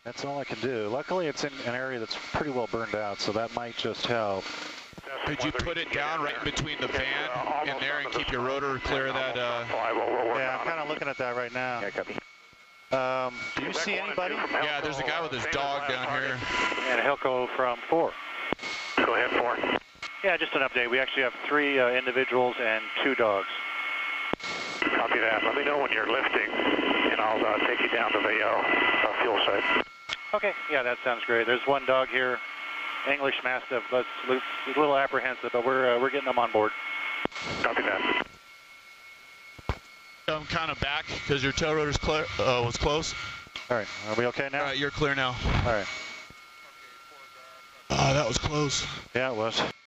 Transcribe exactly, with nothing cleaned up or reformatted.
That's all I can do. Luckily, it's in an area that's pretty well burned out, so that might just help. Could you put it down right in between the van in there and keep your rotor clear of that? Uh... Yeah, I'm kind of looking at that right now. Yeah, copy. Um, do you see anybody? Yeah, there's a guy with his dog down here. And he'll go from four. Go ahead, four. Yeah, just an update. We actually have three uh, individuals and two dogs. Copy that. Let me know when you're lifting, and I'll uh, take you down to the uh, uh, fuel site. Okay, yeah, that sounds great. There's one dog here, English Mastiff. That's a little apprehensive, but we're uh, we're getting them on board. Copy that. I'm kind of back because your tail rotor's clear. Uh, was close. All right, are we okay now? All right, you're clear now. All right. Ah, uh, that was close. Yeah, it was.